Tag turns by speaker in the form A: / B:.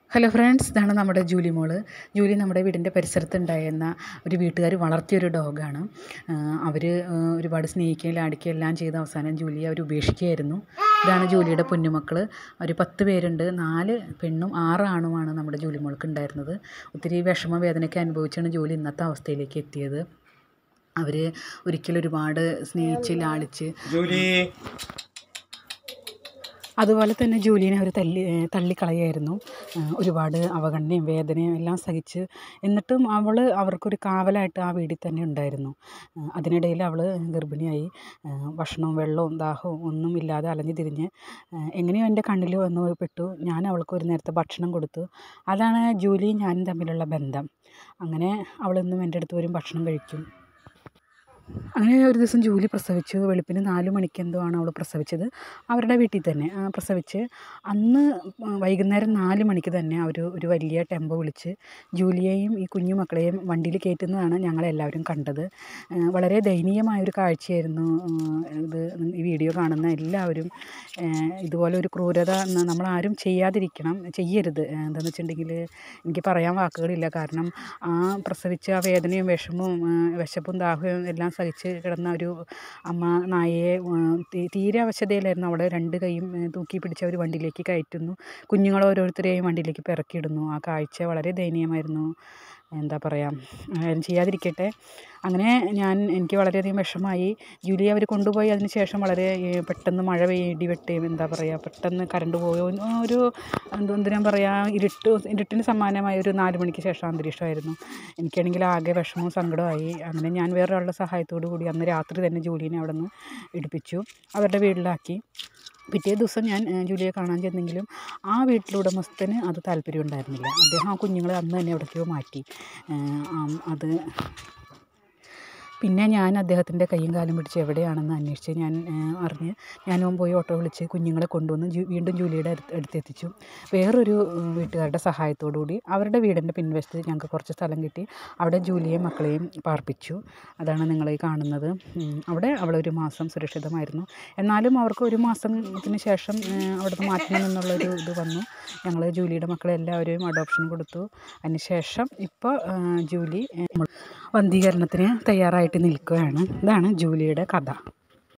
A: Hello friends, ഇതാണ് നമ്മുടെ Julie മോള്. ജൂലി നമ്മുടെ വീടിൻ്റെ പരിസരത്തുണ്ടായിരുന്ന ഒരു വീട്ടുകാർ വളർത്തിയൊരു ഡോഗാണ്. അവർ ഒരുപാട് സ്നേഹിക്കുകയും ലാടിക്കുകയും എല്ലാം ചെയ്ത അവസാനം ജൂലിയെ അവർ ഉപേക്ഷിക്കുകയായിരുന്നു. ഇതാണ് ജൂലിയുടെ പൊന്നുമക്കൾ. ഒരു 10 പേരുണ്ട്. 4 പെണ്ണും 6 ആണുമാണ് നമ്മുടെ ജൂലി മോൾക്ക് ഉണ്ടായിരുന്നത്. ഒത്തിരി വിഷമ വേദനയൊക്കെ അനുഭവിച്ചാണ് ജൂലി ഇന്നത്തെ അവസ്ഥയിലേക്ക് എത്തിയത്. അവർ ഒരിക്കലും ഒരുപാട് സ്നേഹിച്ച് ലാളിച്ച് അതുപോലെ തന്നെ ജൂലിയെ അവർ തള്ളിക്കളയായിരുന്നു. ഒരുപാട് അവഗണനയും വേദനയും എല്ലാം സഹിച്ച് എന്നിട്ടും അവർക്കൊരു കാവലായിട്ട് ആ വീട്ടിൽ തന്നെ ഉണ്ടായിരുന്നു. അതിനിടയിൽ അവൾ ഗർഭിണിയായി. ഭക്ഷണവും വെള്ളവും ദാഹവും ഒന്നും ഇല്ലാതെ അലഞ്ഞു തിരിഞ്ഞ് എങ്ങനെയോ എൻ്റെ കണ്ണിൽ വന്നു പെട്ടു. ഞാൻ അവൾക്ക് ഒരു നേരത്തെ ഭക്ഷണം കൊടുത്തു. അതാണ് ജൂലിയും ഞാനും തമ്മിലുള്ള ബന്ധം. അങ്ങനെ അവളെന്നും എൻ്റെ അടുത്ത് വരും, ഭക്ഷണം കഴിക്കും. അങ്ങനെ ഒരു ദിവസം ജൂലി പ്രസവിച്ചു. വെളുപ്പിന് 4 മണിക്ക് എന്തോ ആണ് അവൾ പ്രസവിച്ചത്. അവരുടെ വീട്ടിൽ തന്നെ പ്രസവിച്ച് അന്ന് വൈകുന്നേരം 4 മണിക്ക് തന്നെ അവർ ഒരു വലിയ ടെമ്പോ വിളിച്ച് ജൂലിയെയും ഈ കുഞ്ഞു മക്കളെയും വണ്ടിയിൽ കയറ്റുന്നതാണ് ഞങ്ങളെല്ലാവരും കണ്ടത്. വളരെ ദയനീയമായൊരു കാഴ്ചയായിരുന്നു ഇത്. ഈ വീഡിയോ കാണുന്ന എല്ലാവരും ഇതുപോലെ ഒരു ക്രൂരത നമ്മളാരും ചെയ്യരുത്. എന്താണെന്ന് വെച്ചിട്ടുണ്ടെങ്കിൽ എനിക്ക് പറയാൻ വാക്കുകളില്ല. കാരണം ആ പ്രസവിച്ച ആ വേദനയും വിശപ്പും ദാഹവും എല്ലാം സഹിച്ച് കിടന്ന ഒരു അമ്മ നായയെ തീരെ അവശതയിലായിരുന്നു. അവിടെ 2 കൈയും തൂക്കി പിടിച്ച് അവർ വണ്ടിയിലേക്ക് കയറ്റുന്നു. കുഞ്ഞുങ്ങൾ ഓരോരുത്തരെയും വണ്ടിയിലേക്ക് ഇറക്കിയിടുന്നു. ആ കാഴ്ച വളരെ ദയനീയമായിരുന്നു. എന്താ പറയുക, ചെയ്യാതിരിക്കട്ടെ. അങ്ങനെ എനിക്ക് വളരെയധികം വിഷമമായി. ജൂലിയെ അവർ കൊണ്ടുപോയി. അതിന് ശേഷം വളരെ പെട്ടെന്ന് മഴ പെയ്യും, ഇടിവെട്ടുകയും എന്താ പറയുക, പെട്ടെന്ന് കറണ്ട് പോവുകയും ഒരു എന്തിനാ പറയുക, ഇരുട്ടിന് സമാനമായ ഒരു 4 മണിക്ക് ശേഷം അന്തരീക്ഷമായിരുന്നു. എനിക്കാണെങ്കിൽ ആകെ വിഷമവും സങ്കടമായി. അങ്ങനെ ഞാൻ വേറൊരാളുടെ സഹായത്തോടു കൂടി അന്ന് രാത്രി തന്നെ ജൂലിയെ അവിടെ നിന്ന് എടുപ്പിച്ചു, അവരുടെ വീട്ടിലാക്കി. പിറ്റേ ദിവസം ഞാൻ ജൂലിയെ കാണാൻ ചെന്നെങ്കിലും ആ വീട്ടിലുടമസ്ഥന് അത് താല്പര്യം ഉണ്ടായിരുന്നില്ല. അദ്ദേഹം ആ കുഞ്ഞുങ്ങളെ അന്ന് തന്നെ എവിടേക്കോ മാറ്റി. പിന്നെ ഞാൻ അദ്ദേഹത്തിൻ്റെ കൈയും കാലും പിടിച്ച് എവിടെയാണെന്ന് അന്വേഷിച്ച് ഞാനും പോയി ഓട്ടോ വിളിച്ച് കുഞ്ഞുങ്ങളെ കൊണ്ടുവന്ന് വീണ്ടും ജൂലിയുടെ അടുത്തെത്തിച്ചു. വേറൊരു വീട്ടുകാരുടെ സഹായത്തോടുകൂടി അവരുടെ വീടിൻ്റെ പിൻവശത്ത് ഞങ്ങൾക്ക് കുറച്ച് സ്ഥലം കിട്ടി. അവിടെ ജൂലിയെയും മക്കളെയും പാർപ്പിച്ചു. അതാണ് നിങ്ങൾ ഈ കാണുന്നത്. അവിടെ അവളൊരു മാസം സുരക്ഷിതമായിരുന്നു. എന്നാലും അവർക്ക് 1 മാസത്തിന് ശേഷം അവിടുന്ന് മാറ്റണമെന്നുള്ളൊരു ഇത് വന്നു. ഞങ്ങൾ ജൂലിയുടെ മക്കളെ എല്ലാവരെയും അഡോപ്ഷൻ കൊടുത്തു. അതിനുശേഷം ഇപ്പോൾ ജൂലി വന്ധീകരണത്തിന് തയ്യാറായിട്ട് നിൽക്കുകയാണ്. ഇതാണ് ജൂലിയുടെ കഥ.